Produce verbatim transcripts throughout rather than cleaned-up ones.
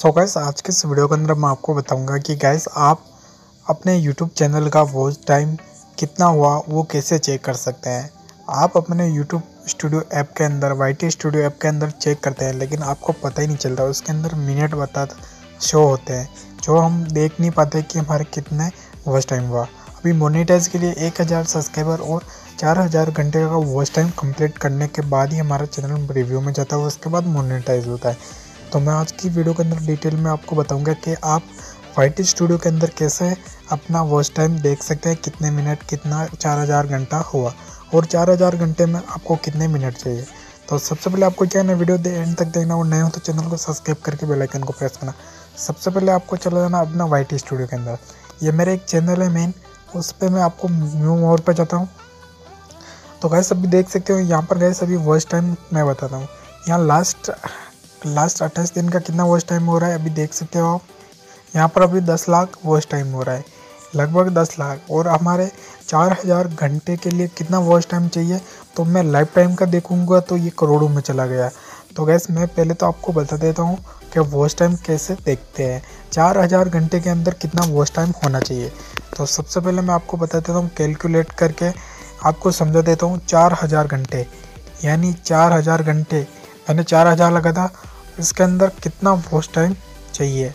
तो गैस आज के इस वीडियो के अंदर मैं आपको बताऊंगा कि गैस आप अपने यूट्यूब चैनल का वॉच टाइम कितना हुआ वो कैसे चेक कर सकते हैं। आप अपने यूट्यूब स्टूडियो ऐप के अंदर वाई टी स्टूडियो ऐप के अंदर चेक करते हैं, लेकिन आपको पता ही नहीं चलता। उसके अंदर मिनट बता शो होते हैं जो हम देख नहीं पाते कि हमारे कितने वॉच टाइम हुआ। अभी मोनेटाइज के लिए एक हज़ार सब्सक्राइबर और चार हज़ार घंटे का वॉच टाइम कंप्लीट करने के बाद ही हमारा चैनल रिव्यू में जाता है, उसके बाद मोनेटाइज होता है। तो मैं आज की वीडियो के अंदर डिटेल में आपको बताऊंगा कि आप वाई टी स्टूडियो के अंदर कैसे अपना वॉच टाइम देख सकते हैं, कितने मिनट कितना चार हज़ार घंटा हुआ और चार हज़ार घंटे में आपको कितने मिनट चाहिए। तो सबसे पहले आपको क्या है ना, वीडियो दे एंड तक देखना और नए हो तो चैनल को सब्सक्राइब करके बेल आइकन को प्रेस करना। सबसे पहले आपको चला जाना अपना वाई टी स्टूडियो के अंदर। ये मेरा एक चैनल है मेन, उस पर मैं आपको न्यू मोड पर जाता हूँ। तो गैस अभी देख सकते हो यहाँ पर गैस अभी वॉच टाइम मैं बताता हूँ। यहाँ लास्ट लास्ट अट्ठाईस दिन का कितना वॉच टाइम हो रहा है अभी देख सकते हो आप। यहाँ पर अभी दस लाख वॉच टाइम हो रहा है, लगभग दस लाख। और हमारे चार हज़ार घंटे के लिए कितना वॉच टाइम चाहिए, तो मैं लाइफ टाइम का देखूंगा तो ये करोड़ों में चला गया। तो गैस मैं पहले तो आपको बता देता हूँ कि वॉच टाइम कैसे देखते हैं, चार हज़ार घंटे के अंदर कितना वॉच टाइम होना चाहिए। तो सबसे पहले मैं आपको बता देता हूँ, कैलकुलेट करके आपको समझा देता हूँ। चार हज़ार घंटे यानी चार हज़ार घंटे मैंने चार हज़ार लगा था, इसके अंदर कितना वॉच टाइम चाहिए।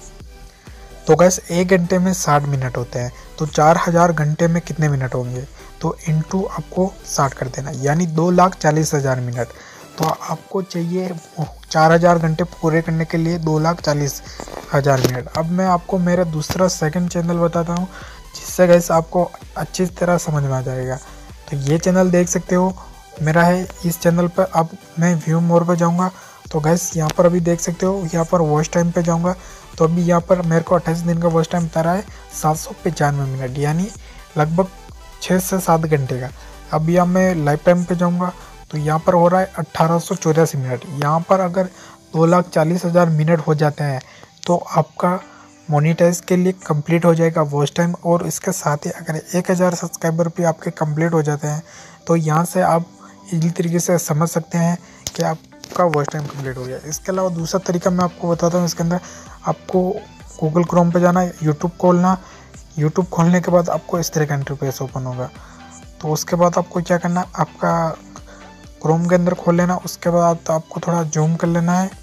तो गैस एक घंटे में साठ मिनट होते हैं, तो चार हज़ार घंटे में कितने मिनट होंगे, तो इनटू आपको साठ कर देना, यानी दो लाख चालीस हज़ार मिनट। तो आपको चाहिए चार हज़ार घंटे पूरे करने के लिए दो लाख चालीस हज़ार मिनट। अब मैं आपको मेरा दूसरा सेकंड चैनल बताता हूँ, जिससे गैस आपको अच्छी तरह समझ में आ जाएगा। तो ये चैनल देख सकते हो मेरा है। इस चैनल पर अब मैं व्यू मोर पर जाऊँगा तो गैस यहाँ पर अभी देख सकते हो, यहाँ पर वॉच टाइम पे जाऊँगा तो अभी यहाँ पर मेरे को अट्ठाईस दिन का वॉच टाइम बता रहा है सात सौ पचानवे मिनट, यानी लगभग छः से सात घंटे का। अब यहाँ मैं लाइफ टाइम पे जाऊँगा तो यहाँ पर हो रहा है अट्ठारह सौ चौरासी मिनट। यहाँ पर अगर दो लाख चालीस हज़ार मिनट हो जाते हैं तो आपका मोनेटाइज के लिए कंप्लीट हो जाएगा वॉच टाइम। और इसके साथ ही अगर एक हज़ार सब्सक्राइबर भी आपके कंप्लीट हो जाते हैं तो यहाँ से आप इसी तरीके से समझ सकते हैं कि आपका वॉच टाइम कंप्लीट हो गया। इसके अलावा दूसरा तरीका मैं आपको बताता हूँ। इसके अंदर आपको गूगल क्रोम पे जाना, यूट्यूब खोलना। यूट्यूब खोलने के बाद आपको इस तरह का इंटरफेस ओपन होगा। तो उसके बाद आपको क्या करना, आपका क्रोम के अंदर खोल लेना। उसके बाद तो आपको थोड़ा जूम कर लेना है।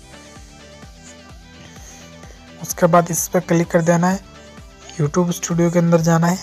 उसके बाद इस पर क्लिक कर देना है, यूट्यूब स्टूडियो के अंदर जाना है।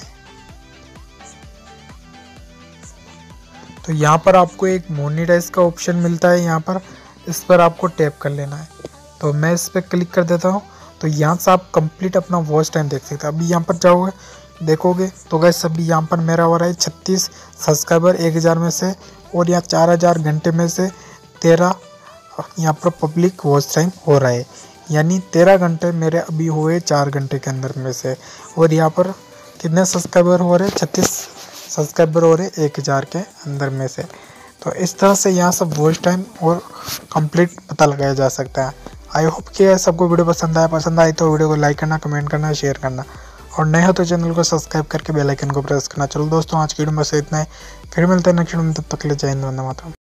तो यहाँ पर आपको एक मोनेटाइज का ऑप्शन मिलता है, यहाँ पर इस पर आपको टैप कर लेना है। तो मैं इस पर क्लिक कर देता हूँ। तो यहाँ से आप कंप्लीट अपना वॉच टाइम देख सकते हैं। अभी यहाँ पर जाओगे देखोगे तो गैस अभी यहाँ पर मेरा हो रहा है छत्तीस सब्सक्राइबर एक हज़ार में से, और यहाँ चार हज़ार घंटे में से तेरह यहाँ पर पब्लिक वॉच टाइम हो रहा है, यानी तेरह घंटे मेरे अभी हुए चार घंटे के अंदर में से। और यहाँ पर कितने सब्सक्राइबर हो रहे हैं, छत्तीस सब्सक्राइबर हो रहे एक हज़ार के अंदर में से। तो इस तरह से यहाँ सब वॉच टाइम और कंप्लीट पता लगाया जा सकता है। आई होप कि सबको वीडियो पसंद आया। पसंद आई तो वीडियो को लाइक करना, कमेंट करना, शेयर करना, और नए हो तो चैनल को सब्सक्राइब करके बेल आइकन को प्रेस करना। चलो दोस्तों आज की वीडियो में से इतना है, फिर मिलते हैं नेक्स्ट वीडियो में। तब तक के लिए जय हिंद, वंदे मातरम।